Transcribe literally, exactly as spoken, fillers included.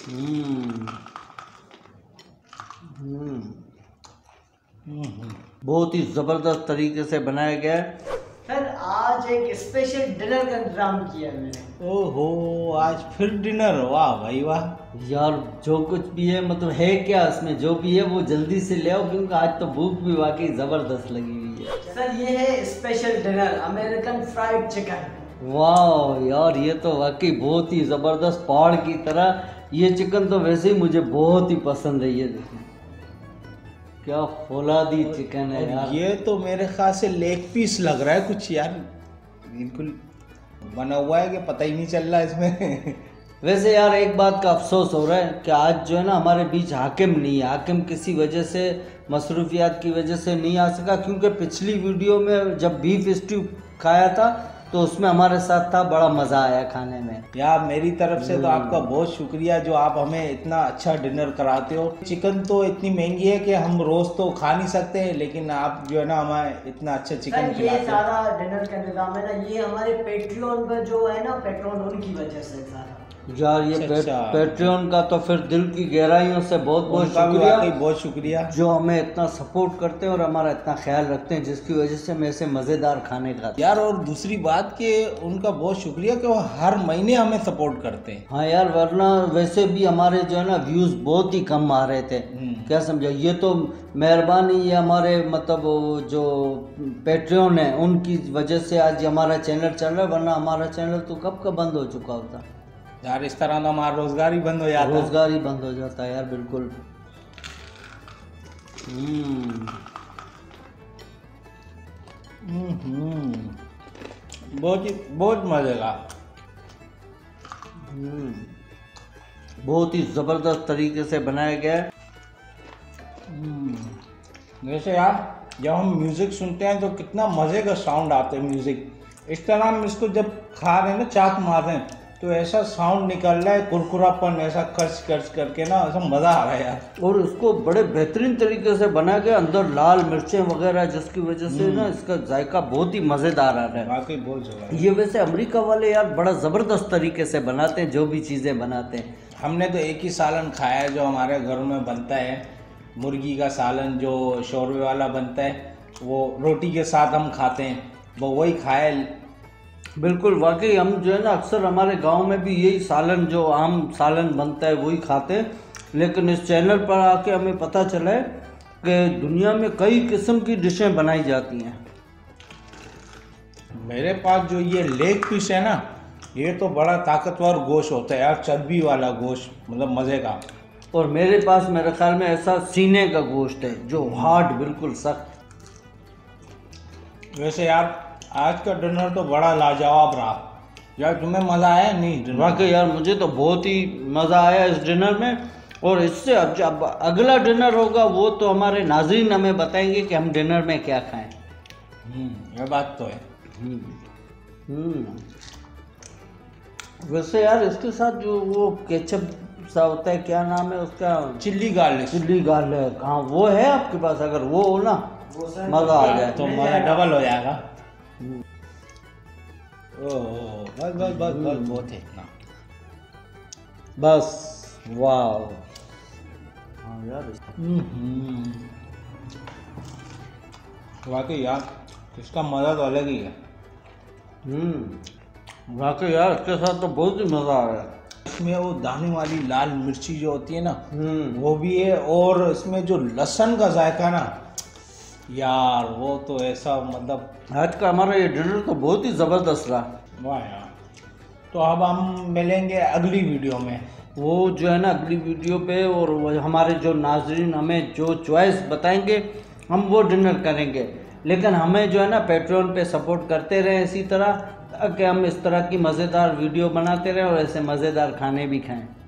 हम्म हम्म बहुत ही ज़बरदस्त तरीके से बनाया गया है। सर आज एक स्पेशल डिनर का इंतजाम किया है मैंने। ओहो, आज फिर डिनर? वाह भाई वाह। यार जो कुछ भी है, मतलब है क्या इसमें, जो भी है वो जल्दी से ले आओ, क्योंकि आज तो भूख भी वाकई ज़बरदस्त लगी हुई है। सर ये है special dinner, American fried chicken. वाह यार, ये तो वाकई बहुत ही ज़बरदस्त, पहाड़ की तरह। ये चिकन तो वैसे ही मुझे बहुत ही पसंद है। ये देखिए क्या फौलादी चिकन है यार। ये तो मेरे ख्याल से लेग पीस लग रहा है कुछ यार, बिल्कुल बना हुआ है कि पता ही नहीं चल रहा इसमें। वैसे यार एक बात का अफसोस हो रहा है कि आज जो है ना हमारे बीच हाकिम नहीं है। हाकिम किसी वजह से, मसरूफियात की वजह से नहीं आ सका, क्योंकि पिछली वीडियो में जब बीफ स्ट्यू खाया था तो उसमें हमारे साथ था, बड़ा मज़ा आया खाने में। यार मेरी तरफ से तो आपका बहुत शुक्रिया जो आप हमें इतना अच्छा डिनर कराते हो। चिकन तो इतनी महंगी है कि हम रोज़ तो खा नहीं सकते, लेकिन आप जो है ना हमें इतना अच्छा चिकन सर ये सारा डिनर का इंतजाम है ना, ये हमारे पेट्रियन पर जो है ना पेट्रोन, उनकी वजह से सारा। यार ये अच्छा, पेट्रियन का तो फिर दिल की गहराइयों से बहुत बहुत शुक्रिया, बहुत शुक्रिया जो हमें इतना सपोर्ट करते हैं और हमारा इतना ख्याल रखते हैं, जिसकी वजह से मैं ऐसे मज़ेदार खाने खाते यार। और दूसरी बात कि उनका बहुत शुक्रिया कि वो हर महीने हमें सपोर्ट करते हैं। हाँ यार, वरना वैसे भी हमारे जो है ना व्यूज़ बहुत ही कम आ रहे थे। क्या समझा, ये तो मेहरबानी ये हमारे मतलब जो पेट्रियन है उनकी वजह से आज हमारा चैनल चल रहा है, वरना हमारा चैनल तो कब का बंद हो चुका होता यार। इस तरह तो हमारा रोजगार ही बंद हो जाता है। रोजगार ही बंद हो जाता है यार, बिल्कुल। हम्म हम्म बहुत ही बहुत मजे का, बहुत ही ज़बरदस्त तरीके से बनाया गया है। जैसे यार जब हम म्यूजिक सुनते हैं तो कितना मजे का साउंड आता है म्यूजिक। इस तरह हम इसको जब खा रहे हैं ना, चाक मार रहे हैं, तो ऐसा साउंड निकल रहा है, कुरकुरापन ऐसा कर्च कर्च करके ना, ऐसा मज़ा आ रहा है यार। और इसको बड़े बेहतरीन तरीके से बना के अंदर लाल मिर्चें वगैरह, जिसकी वजह से ना इसका जायका बहुत ही मज़ेदार आ रहा है। वाकई बहुत ज़बरदस्त। ये वैसे अमेरिका वाले यार बड़ा ज़बरदस्त तरीके से बनाते हैं जो भी चीज़ें बनाते हैं। हमने तो एक ही सालन खाया है जो हमारे घरों में बनता है, मुर्गी का सालन जो शोरबे वाला बनता है, वो रोटी के साथ हम खाते हैं, वो वही खाया। बिल्कुल, वाकई हम जो है ना अक्सर हमारे गांव में भी यही सालन, जो आम सालन बनता है वही खाते हैं। लेकिन इस चैनल पर आके हमें पता चला है कि दुनिया में कई किस्म की डिशें बनाई जाती हैं। मेरे पास जो ये लेग पीस है ना, ये तो बड़ा ताकतवर गोश्त होता है यार, चर्बी वाला गोश्त, मतलब मज़े का। और मेरे पास मेरे ख्याल में ऐसा सीने का गोश्त है जो हार्ड, बिल्कुल सख्त। वैसे यार आज का डिनर तो बड़ा लाजवाब रहा यार। तुम्हें मज़ा आया नहीं? वाकई यार मुझे तो बहुत ही मज़ा आया इस डिनर में। और इससे अब जब अगला डिनर होगा वो तो हमारे नाज़रीन हमें बताएंगे कि हम डिनर में क्या खाएं। ये बात तो है। हम्म वैसे यार इसके साथ जो वो केचप सा होता है, क्या नाम है उसका? Chilli garlic. चिल्ली गार्लिक, हाँ वो है आपके पास? अगर वो हो ना मज़ा आ जाए तो मज़ा डबल हो जाएगा। ओह बस बस बस बस बहुत है इतना, बस। वाह हाँ यार, वाकई यार इसका मज़ा तो अलग ही है। हम्म वाकई यार इसके साथ तो बहुत ही मज़ा आ रहा है। इसमें वो दाने वाली लाल मिर्ची जो होती है ना, वो भी है, और इसमें जो लहसुन का जायका ना यार, वो तो ऐसा मतलब आज का हमारा ये डिनर तो बहुत ही ज़बरदस्त रहा। वाह यार। तो अब हम मिलेंगे अगली वीडियो में। वो जो है ना अगली वीडियो पे, और वो हमारे जो नाजरीन हमें जो चॉइस बताएंगे हम वो डिनर करेंगे। लेकिन हमें जो है ना पेट्रियन पे सपोर्ट करते रहें इसी तरह, ताकि हम इस तरह की मज़ेदार वीडियो बनाते रहें और ऐसे मज़ेदार खाने भी खाएं।